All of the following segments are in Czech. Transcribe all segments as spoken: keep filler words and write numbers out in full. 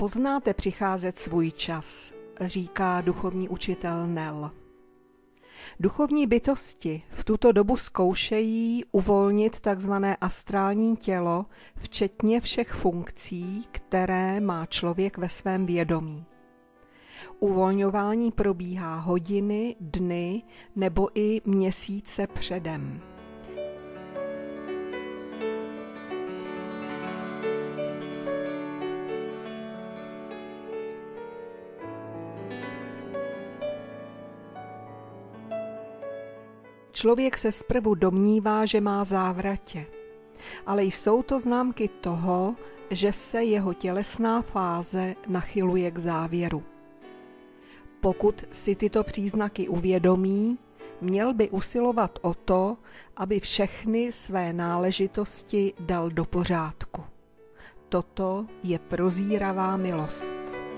Poznáte přicházet svůj čas, říká duchovní učitel Nel. Duchovní bytosti v tuto dobu zkoušejí uvolnit takzvané astrální tělo, včetně všech funkcí, které má člověk ve svém vědomí. Uvolňování probíhá hodiny, dny nebo i měsíce předem. Člověk se zprvu domnívá, že má závratě, ale jsou to známky toho, že se jeho tělesná fáze nachyluje k závěru. Pokud si tyto příznaky uvědomí, měl by usilovat o to, aby všechny své náležitosti dal do pořádku. Toto je prozíravá milost.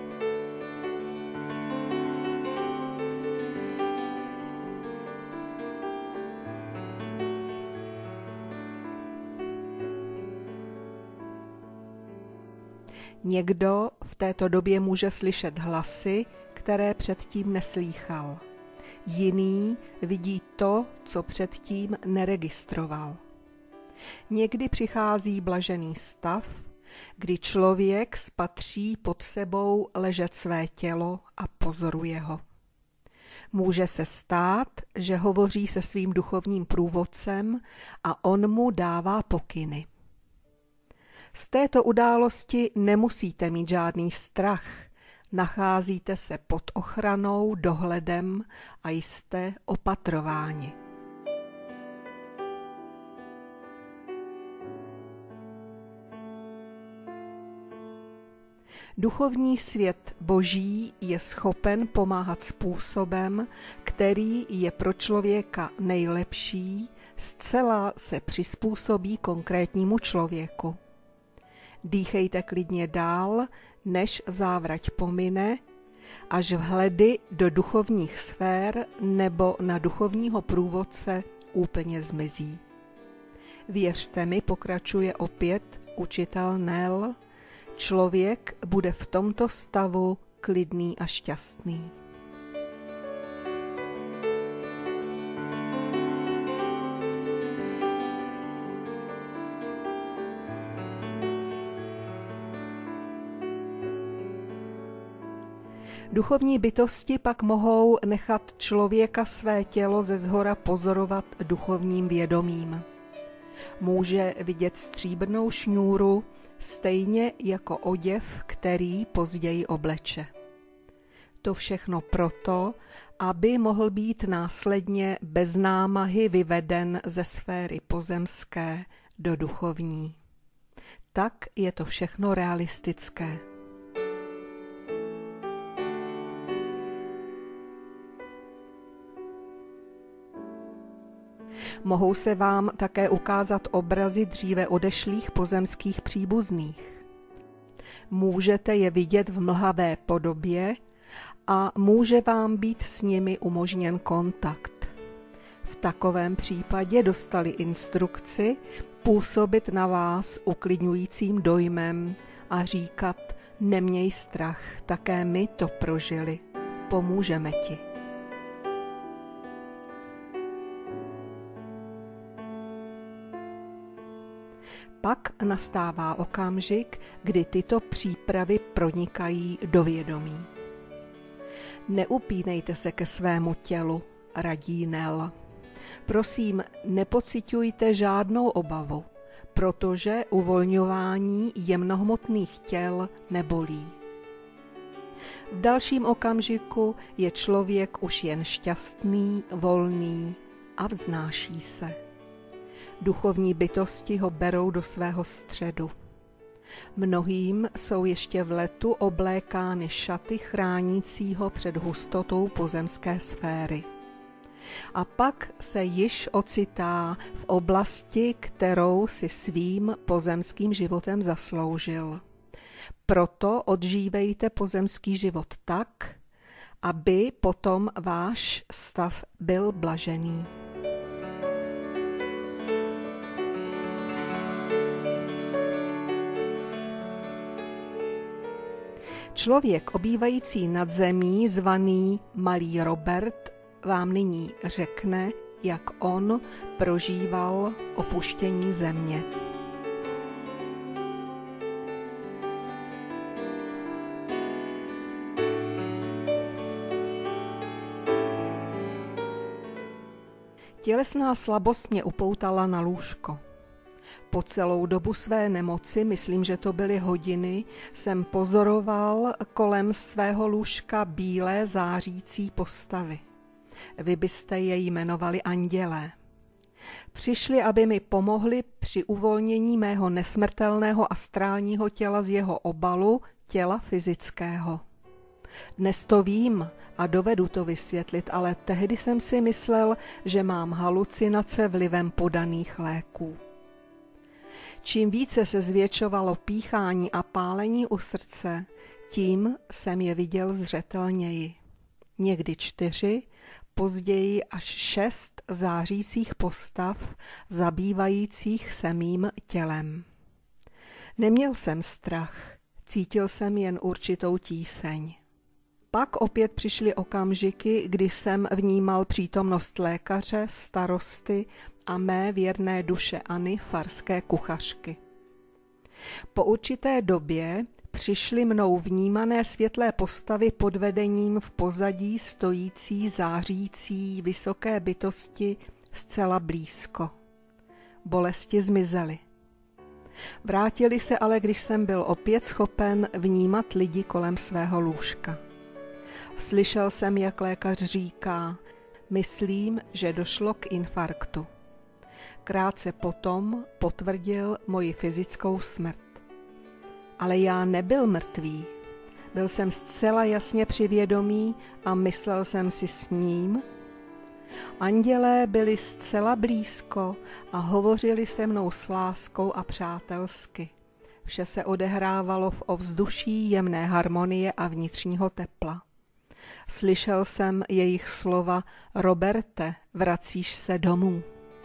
Někdo v této době může slyšet hlasy, které předtím neslýchal. Jiný vidí to, co předtím neregistroval. Někdy přichází blažený stav, kdy člověk spatří pod sebou ležet své tělo a pozoruje ho. Může se stát, že hovoří se svým duchovním průvodcem a on mu dává pokyny. Z této události nemusíte mít žádný strach. Nacházíte se pod ochranou, dohledem a jste opatrováni. Duchovní svět Boží je schopen pomáhat způsobem, který je pro člověka nejlepší, zcela se přizpůsobí konkrétnímu člověku. Dýchejte klidně dál, než závrať pomine, až vhledy do duchovních sfér nebo na duchovního průvodce úplně zmizí. Věřte mi, pokračuje opět učitel Nel, člověk bude v tomto stavu klidný a šťastný. Duchovní bytosti pak mohou nechat člověka své tělo ze zhora pozorovat duchovním vědomím. Může vidět stříbrnou šňůru, stejně jako oděv, který později obleče. To všechno proto, aby mohl být následně bez námahy vyveden ze sféry pozemské do duchovní. Tak je to všechno realistické. Mohou se vám také ukázat obrazy dříve odešlých pozemských příbuzných. Můžete je vidět v mlhavé podobě a může vám být s nimi umožněn kontakt. V takovém případě dostali instrukci působit na vás uklidňujícím dojmem a říkat: neměj strach, také my to prožili, pomůžeme ti. Pak nastává okamžik, kdy tyto přípravy pronikají do vědomí. Neupínejte se ke svému tělu, radí Nel. Prosím, nepociťujte žádnou obavu, protože uvolňování jemnohmotných těl nebolí. V dalším okamžiku je člověk už jen šťastný, volný a vznáší se. Duchovní bytosti ho berou do svého středu. Mnohým jsou ještě v letu oblékány šaty chránícího před hustotou pozemské sféry. A pak se již ocitá v oblasti, kterou si svým pozemským životem zasloužil. Proto odžívejte pozemský život tak, aby potom váš stav byl blažený. Člověk obývající nad zemí, zvaný Malý Robert, vám nyní řekne, jak on prožíval opuštění země. Tělesná slabost mě upoutala na lůžko. Po celou dobu své nemoci, myslím, že to byly hodiny, jsem pozoroval kolem svého lůžka bílé zářící postavy. Vy byste je jmenovali andělé. Přišli, aby mi pomohli při uvolnění mého nesmrtelného astrálního těla z jeho obalu, těla fyzického. Dnes to vím a dovedu to vysvětlit, ale tehdy jsem si myslel, že mám halucinace vlivem podaných léků. Čím více se zvětšovalo píchání a pálení u srdce, tím jsem je viděl zřetelněji. Někdy čtyři, později až šest zářících postav, zabývajících se mým tělem. Neměl jsem strach, cítil jsem jen určitou tíseň. Pak opět přišly okamžiky, kdy jsem vnímal přítomnost lékaře, starosty a mé věrné duše Anny, farské kuchařky. Po určité době přišly mnou vnímané světlé postavy pod vedením v pozadí stojící, zářící, vysoké bytosti zcela blízko. Bolesti zmizely. Vrátili se ale, když jsem byl opět schopen vnímat lidi kolem svého lůžka. Slyšel jsem, jak lékař říká, myslím, že došlo k infarktu. Krátce potom potvrdil moji fyzickou smrt. Ale já nebyl mrtvý. Byl jsem zcela jasně při vědomí a myslel jsem si s ním. Andělé byli zcela blízko a hovořili se mnou s láskou a přátelsky. Vše se odehrávalo v ovzduší jemné harmonie a vnitřního tepla. Slyšel jsem jejich slova: Roberte, vracíš se domů.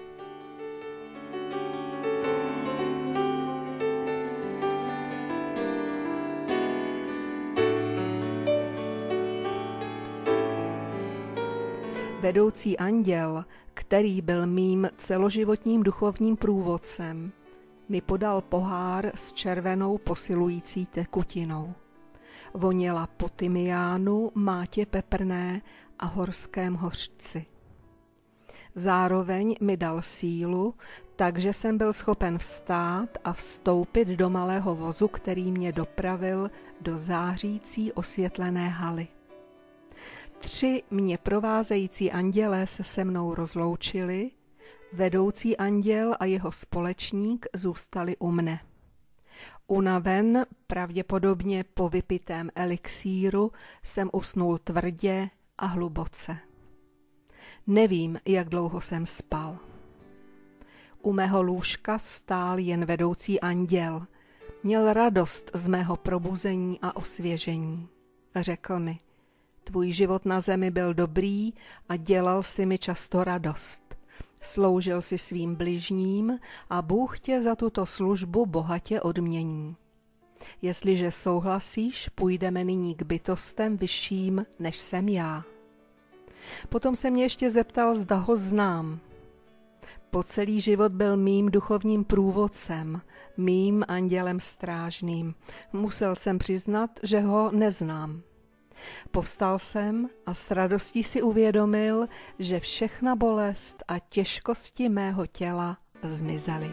Vedoucí anděl, který byl mým celoživotním duchovním průvodcem, mi podal pohár s červenou posilující tekutinou. Voněla po tymiánu, mátě peprné a horském hořčci. Zároveň mi dal sílu, takže jsem byl schopen vstát a vstoupit do malého vozu, který mě dopravil do zářící osvětlené haly. Tři mě provázející andělé se se mnou rozloučili, vedoucí anděl a jeho společník zůstali u mne. Unaven, pravděpodobně po vypitém elixíru, jsem usnul tvrdě a hluboce. Nevím, jak dlouho jsem spal. U mého lůžka stál jen vedoucí anděl. Měl radost z mého probuzení a osvěžení. Řekl mi: tvůj život na zemi byl dobrý a dělal si mi často radost. Sloužil si svým bližním a Bůh tě za tuto službu bohatě odmění. Jestliže souhlasíš, půjdeme nyní k bytostem vyšším, než jsem já. Potom se mě ještě zeptal, zda ho znám. Po celý život byl mým duchovním průvodcem, mým andělem strážným. Musel jsem přiznat, že ho neznám. Povstal jsem a s radostí si uvědomil, že všechna bolest a těžkosti mého těla zmizely.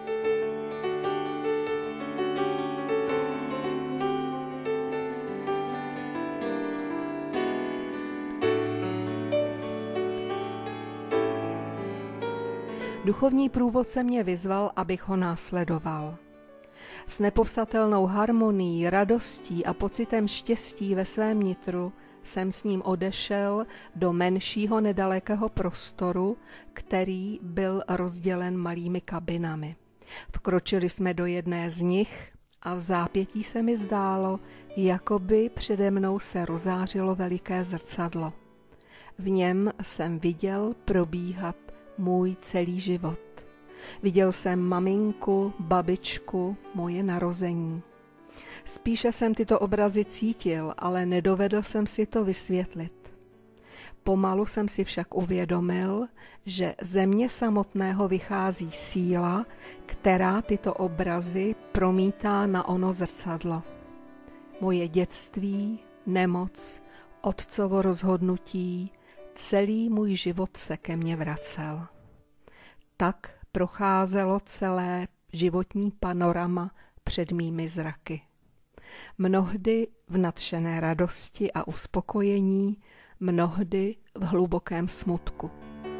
Duchovní průvodce mě vyzval, abych ho následoval. S nepopsatelnou harmonií, radostí a pocitem štěstí ve svém nitru jsem s ním odešel do menšího nedalekého prostoru, který byl rozdělen malými kabinami. Vkročili jsme do jedné z nich a v zápětí se mi zdálo, jako by přede mnou se rozářilo veliké zrcadlo. V něm jsem viděl probíhat můj celý život. Viděl jsem maminku, babičku, moje narození. Spíše jsem tyto obrazy cítil, ale nedovedl jsem si to vysvětlit. Pomalu jsem si však uvědomil, že ze mě samotného vychází síla, která tyto obrazy promítá na ono zrcadlo. Moje dětství, nemoc, otcovo rozhodnutí, celý můj život se ke mně vracel. Tak procházelo celé životní panorama před mými zraky. Mnohdy v nadšené radosti a uspokojení, mnohdy v hlubokém smutku.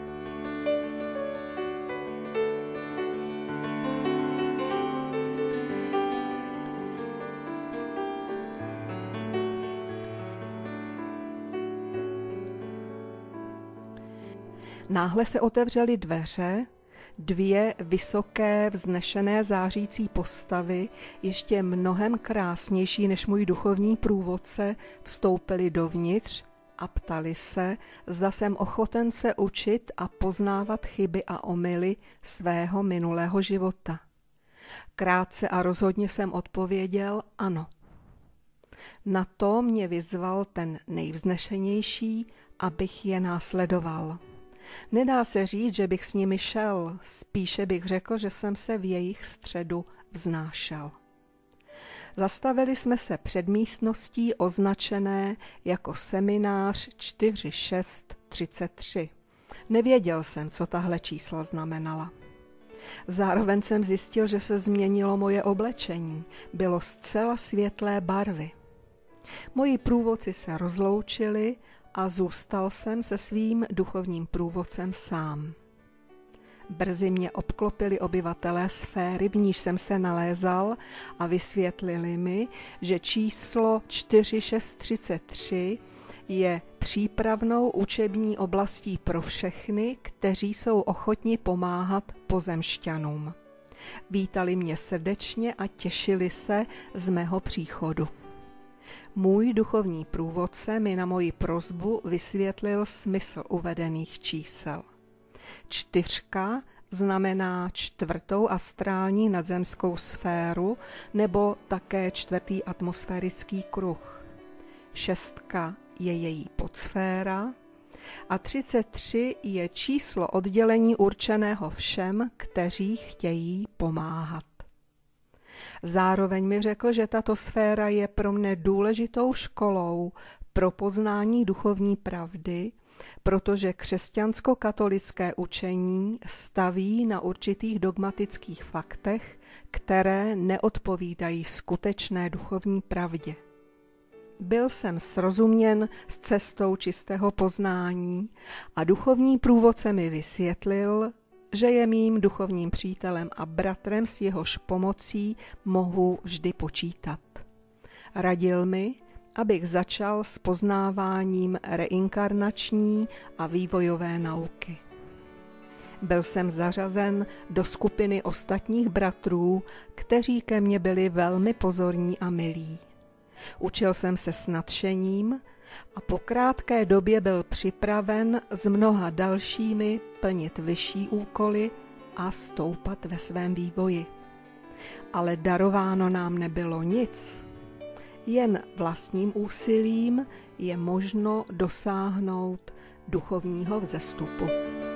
Náhle se otevřely dveře, dvě vysoké, vznešené zářící postavy, ještě mnohem krásnější než můj duchovní průvodce, vstoupily dovnitř a ptali se, zda jsem ochoten se učit a poznávat chyby a omyly svého minulého života. Krátce a rozhodně jsem odpověděl ano. Na to mě vyzval ten nejvznešenější, abych je následoval. Nedá se říct, že bych s nimi šel, spíše bych řekl, že jsem se v jejich středu vznášel. Zastavili jsme se před místností označené jako seminář čtyři šest třicet tři. Nevěděl jsem, co tahle čísla znamenala. Zároveň jsem zjistil, že se změnilo moje oblečení, bylo zcela světlé barvy. Moji průvodci se rozloučili a zůstal jsem se svým duchovním průvodcem sám. Brzy mě obklopili obyvatelé sféry, v níž jsem se nalézal, a vysvětlili mi, že číslo čtyři šest třicet tři je přípravnou učební oblastí pro všechny, kteří jsou ochotni pomáhat pozemšťanům. Vítali mě srdečně a těšili se z mého příchodu. Můj duchovní průvodce mi na moji prosbu vysvětlil smysl uvedených čísel. Čtyřka znamená čtvrtou astrální nadzemskou sféru nebo také čtvrtý atmosférický kruh. Šestka je její podsféra a třicet tři je číslo oddělení určeného všem, kteří chtějí pomáhat. Zároveň mi řekl, že tato sféra je pro mne důležitou školou pro poznání duchovní pravdy, protože křesťansko-katolické učení staví na určitých dogmatických faktech, které neodpovídají skutečné duchovní pravdě. Byl jsem srozuměn s cestou čistého poznání a duchovní průvodce mi vysvětlil, že je mým duchovním přítelem a bratrem, s jehož pomocí mohu vždy počítat. Radil mi, abych začal s poznáváním reinkarnační a vývojové nauky. Byl jsem zařazen do skupiny ostatních bratrů, kteří ke mně byli velmi pozorní a milí. Učil jsem se s nadšením a po krátké době byl připraven s mnoha dalšími plnit vyšší úkoly a stoupat ve svém vývoji. Ale darováno nám nebylo nic. Jen vlastním úsilím je možno dosáhnout duchovního vzestupu.